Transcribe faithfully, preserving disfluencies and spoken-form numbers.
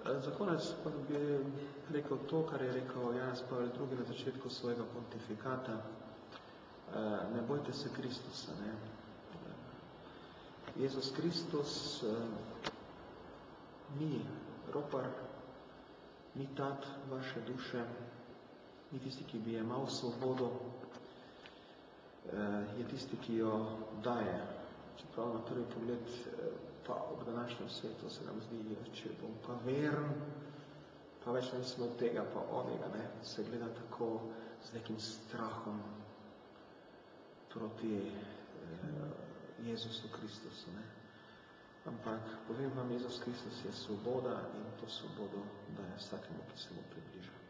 Za konec pa bi rekel to, kar je rekel Janez Pavel drugi. na začetku svojega pontifikata. Ne bojte se Kristusa. Ne? Jezus Kristus ni ropar, ni tat vaše duše, ni tisti, ki bi jemal svobodo, je tisti, ki jo daje. Čeprav na prvi pogled pa ob današnjem svetu se nam zdi, če bom pa veren, pa več ne smo tega, pa onega, ne, se gleda tako z nekim strahom proti eh, Jezusu Kristusu. Ne. Ampak povem vam, Jezus Kristus je svoboda in to svobodo daje vsakemu, ki se mu približa.